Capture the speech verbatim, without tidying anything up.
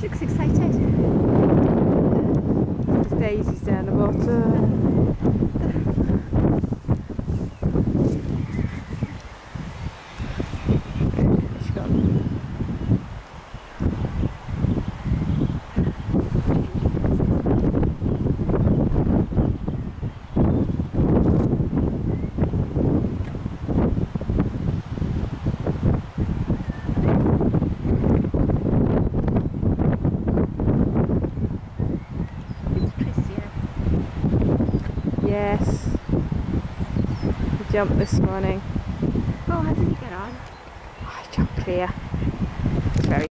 She looks excited. There's daisies down the bottom. She's gone. Yes. I jumped this morning. Oh, how did you get on? I jumped clear.